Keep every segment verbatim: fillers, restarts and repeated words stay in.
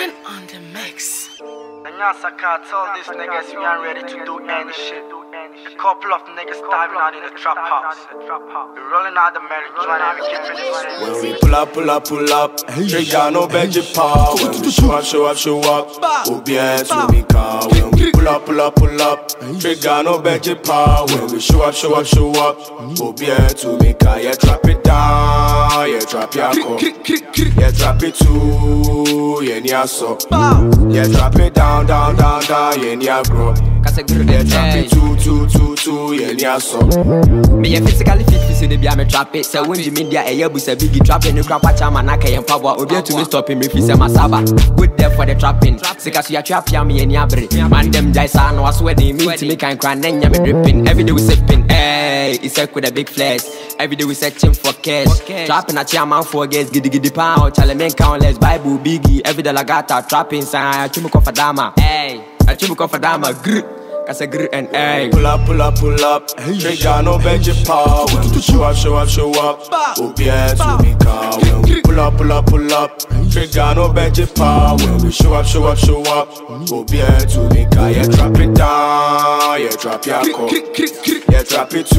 Youngin on the mix. And Yasaka told these niggas we ain't ready to do any shit. A couple of niggas diving out in the trap house. We're rolling out the marijuana and we keeping it safe. When we pull up, pull up, pull up, trigger no Benji power. When we show up, show up, show up, oh bien to me car. When we pull up, pull up, pull up, trigger no Benji power. When we show up, show up, show up, oh bien to me car. Yeah, drop it down, yeah, drop your car. Yeah, drop it too, yeah, nya so. Yeah, drop it down, down, down, down, yeah, nya grow. Yeah, drop it too, too, too, too, yeah, nya so. Me a physically fit, fit, the be me trap it. So when the media a boost a biggie trapping, the grandpa chama na kayen power. Obi to me stopping me, fi say masaba. Good there for the trapping. Sika so ya trap ya me any abre. Man them jai sa no swear they mean to me kind cry nenya me dripping. Every day we sipping, hey, it's like with a big flash. Every day we searching for cash. Trapping a chairman for gas, giddy giddy pound. Challenge men countless, Byble biggie. Every day I got a trapping sign. Chimu kofadama, hey, I chimu kofadama, grip. Cause I grip and hey. Pull up, pull up, pull up. Trigger no Benji power. When we show up, show up, show up, oh bien to me car. When we pull up, pull up, pull up. Trigger no Benji power. When we show up, show up, show up, oh bien to me car. Yeah, drop it down, yeah, drop your car. Yeah, drop it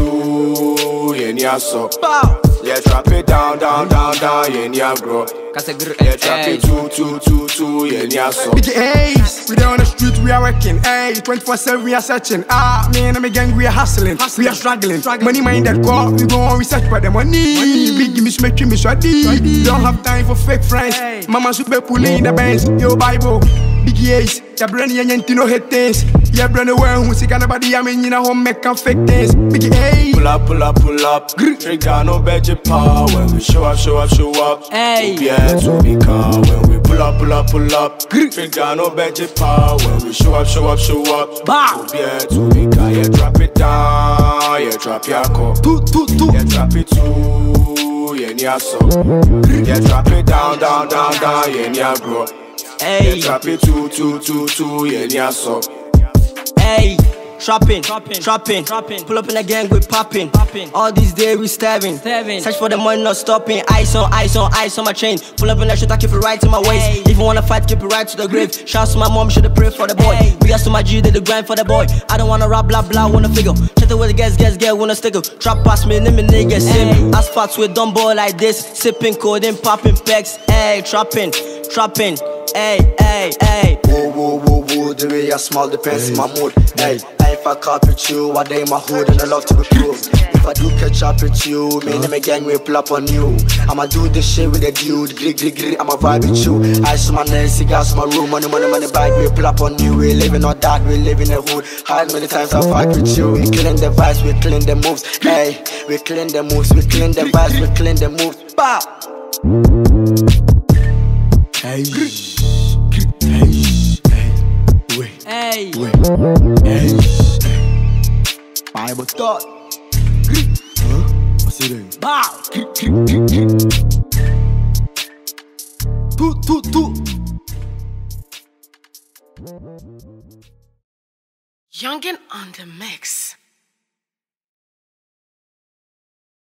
too, yeah, nya so. Yeah, drop it down, down, down, down, yeah, nya grow. Yeah, drop it too, too, too, too, yeah, nya so. Big A's, we down on the street, we are working. Hey, twenty-four seven, we are searching. Ah, me and my gang, we are hustling. We are struggling. Money minded call, we go on research for the money. Big give me smack, me sweaty. Don't have time for fake friends. Mama super pulling in the bands. Yo, Byble. Big A's, ya brand yan no hate things. Ya brand the one who see nobody, I mean, you know, home make fake things. Big A's. Pull up, pull up, pull up. Trigger no Benji power. When we show up, show up, show up. Hey. Yeah, to me car. When we pull up, pull up, pull up. Trigger no Benji power. When we show up, show up, show up. Bah. Yeah, to me car. Yeah, drop it down. Yeah, drop your car. Two, two, two. Yeah, drop it too. Yeah, nya so. Yeah, drop it down, down, down, down. Yeah, nya bro. Hey. Yeah, drop it too, too, too, too. Yeah, nya so. Hey. Trapping, trapping, trapping, trapping. Pull up in the gang, we popping. All these days we stabbing. Search for the money, not stopping. Ice on, ice on, ice on my chain. Pull up in that shit, I keep it right to my waist. Hey. If you wanna fight, keep it right to the grave. Shouts to my mom, should've prayed for the boy. Hey. We got to my G, did the grind for the boy. I don't wanna rap, blah, blah, wanna figure. Check the way the guys, guys, get, wanna stickle. Trap past me, name me niggas, sim. Asphalts with dumb boy like this. Sipping, coding, popping packs. Hey, trapping, trapping. Hey, hey, hey. Whoa, whoa, whoa, whoa. The way I smile depends on my mood. Hey, if I caught with you, I day my hood and I love to be cool. If I do catch up with you, me and my gang will pull up on you. I'ma do this shit with a dude, grig, grig, grig, I'ma vibe with you. Ice on my neck, cigars on my room, money, money, money, bag, we pull up on you. We living on that, we live in the hood. Hard many times I fight with you. We killing the vibes, we killing the moves. Hey, we killing the moves, we killing the vibes, we killing the moves. Bah! Hey. Hey. Hey. Byble Tod. Huh? What's it doing? Bow. Two, two, two. Youngin on the mix.